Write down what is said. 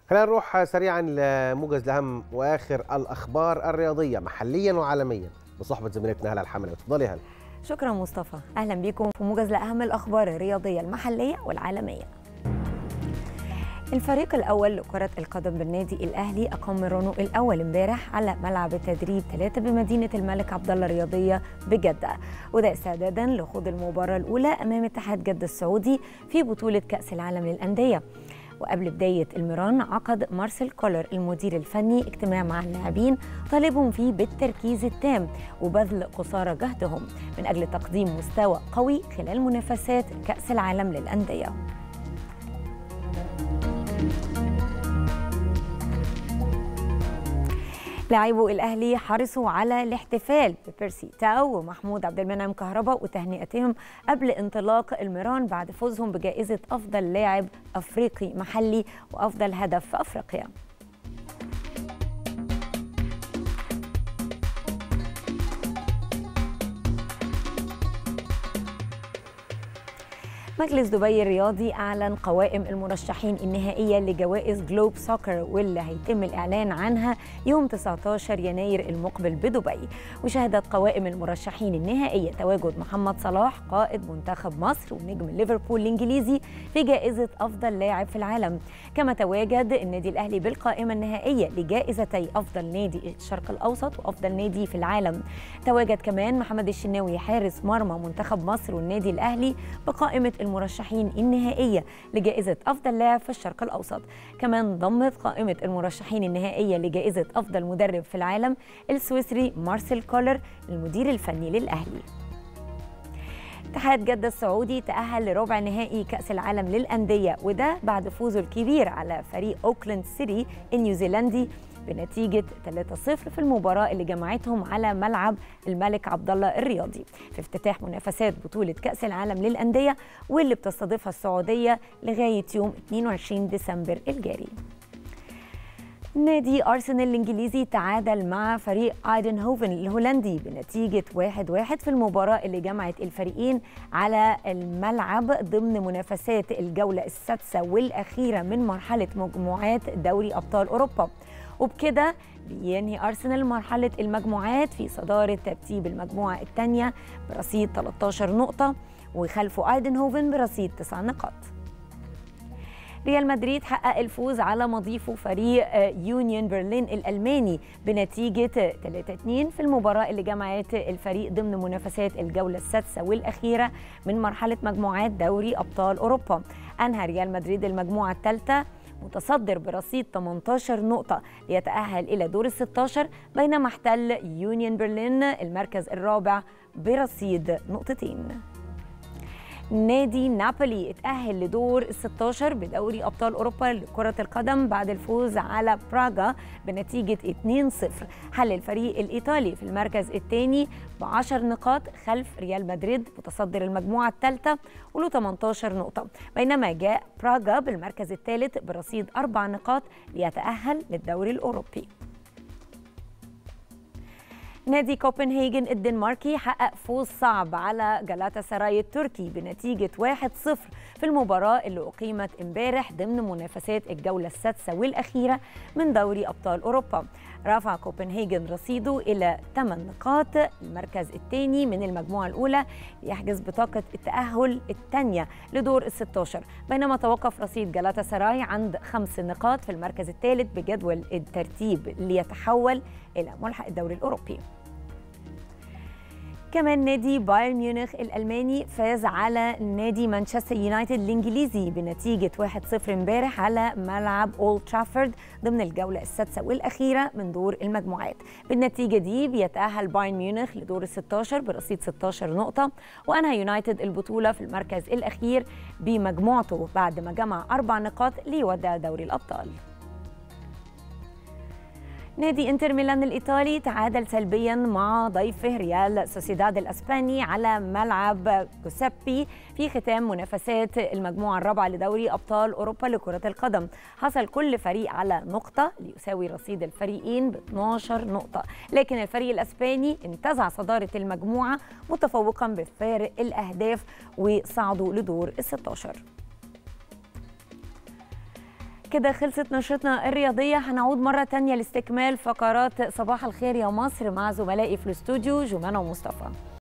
خلينا نروح سريعا لموجز لأهم وآخر الأخبار الرياضية محليا وعالميا بصحبة زميلتنا هلا الحملي. اتفضلي هلا. شكرا مصطفى، أهلا بكم في موجز لأهم الأخبار الرياضية المحلية والعالمية. الفريق الأول لكرة القدم بالنادي الأهلي أقام مرانه الأول امبارح على ملعب التدريب 3 بمدينة الملك عبدالله الرياضية بجدة، وده استعدادا لخوض المباراة الأولى أمام اتحاد جدة السعودي في بطولة كأس العالم للأندية. وقبل بداية المران عقد مارسيل كولر المدير الفني اجتماع مع اللاعبين طالبهم فيه بالتركيز التام وبذل قصارى جهدهم من أجل تقديم مستوى قوي خلال منافسات كأس العالم للأندية. لاعبو الأهلي حرصوا على الاحتفال ببيرسي تاو ومحمود عبد المنعم كهربا وتهنئتهم قبل انطلاق المران بعد فوزهم بجائزة أفضل لاعب أفريقي محلي وأفضل هدف في أفريقيا. مجلس دبي الرياضي أعلن قوائم المرشحين النهائية لجوائز جلوب سوكر واللي هيتم الإعلان عنها يوم 19 يناير المقبل بدبي. وشهدت قوائم المرشحين النهائية تواجد محمد صلاح قائد منتخب مصر ونجم ليفربول الإنجليزي في جائزة أفضل لاعب في العالم، كما تواجد النادي الأهلي بالقائمة النهائية لجائزتي أفضل نادي الشرق الأوسط وأفضل نادي في العالم. تواجد كمان محمد الشناوي حارس مرمى منتخب مصر والنادي الأهلي بقائمة المرشحين النهائية لجائزة أفضل لاعب في الشرق الأوسط. كمان ضمت قائمة المرشحين النهائية لجائزة أفضل مدرب في العالم السويسري مارسيل كولر المدير الفني للأهلي. اتحاد جدة السعودي تأهل لربع نهائي كأس العالم للأندية، وده بعد فوزه الكبير على فريق أوكلاند سيتي النيوزيلندي بنتيجة 3-0 في المباراة اللي جمعتهم على ملعب الملك عبدالله الرياضي في افتتاح منافسات بطولة كأس العالم للأندية واللي بتستضيفها السعودية لغاية يوم 22 ديسمبر الجاري. نادي أرسنال الإنجليزي تعادل مع فريق أيدنهوفن الهولندي بنتيجة 1-1 في المباراة اللي جمعت الفريقين على الملعب ضمن منافسات الجولة السادسة والأخيرة من مرحلة مجموعات دوري أبطال أوروبا. وبكده بينهي أرسنال مرحلة المجموعات في صدارة ترتيب المجموعة الثانية برصيد 13 نقطة وخلفه أيدنهوفن برصيد 9 نقاط. ريال مدريد حقق الفوز على مضيفه فريق يونيون برلين الألماني بنتيجة 3-2 في المباراة اللي جمعت الفريق ضمن منافسات الجولة السادسة والأخيرة من مرحلة مجموعات دوري أبطال أوروبا. أنهى ريال مدريد المجموعة الثالثة متصدر برصيد 18 نقطة ليتأهل إلى دور ال16، بينما احتل يونيون برلين المركز الرابع برصيد نقطتين. نادي نابولي اتأهل لدور ال16 بدوري أبطال أوروبا لكرة القدم بعد الفوز على براغا بنتيجة 2-0. حل الفريق الإيطالي في المركز الثاني ب10 نقاط خلف ريال مدريد متصدر المجموعة الثالثة وله 18 نقطة، بينما جاء براغا بالمركز الثالث برصيد 4 نقاط ليتأهل للدوري الأوروبي. نادي كوبنهاجن الدنماركي حقق فوز صعب على جالاتا سراي التركي بنتيجة 1-0 في المباراة اللي أقيمت امبارح ضمن منافسات الجولة السادسة والأخيرة من دوري أبطال أوروبا. رفع كوبنهاجن رصيده إلى 8 نقاط المركز الثاني من المجموعة الأولى ليحجز بطاقة التأهل الثانية لدور ال16، بينما توقف رصيد جالاتا سراي عند 5 نقاط في المركز الثالث بجدول الترتيب ليتحول إلى ملحق الدوري الأوروبي. كمان نادي بايرن ميونخ الألماني فاز على نادي مانشستر يونايتد الإنجليزي بنتيجة 1-0 امبارح على ملعب أولد ترافورد ضمن الجولة السادسة والأخيرة من دور المجموعات. بالنتيجة دي بيتأهل بايرن ميونخ لدور ال16 برصيد 16 نقطة، وأنهى يونايتد البطولة في المركز الأخير بمجموعته بعد ما جمع 4 نقاط ليودع دوري الأبطال. نادي انتر ميلان الإيطالي تعادل سلبيا مع ضيفه ريال سوسيداد الأسباني على ملعب جوسيبي في ختام منافسات المجموعة الرابعة لدوري أبطال أوروبا لكرة القدم. حصل كل فريق على نقطة ليساوي رصيد الفريقين ب 12 نقطة، لكن الفريق الأسباني انتزع صدارة المجموعة متفوقا بفارق الأهداف وصعدوا لدور ال16. كده خلصت نشرتنا الرياضية. هنعود مرة تانية لاستكمال فقرات صباح الخير يا مصر مع زملائي في الاستوديو جمانة ومصطفى.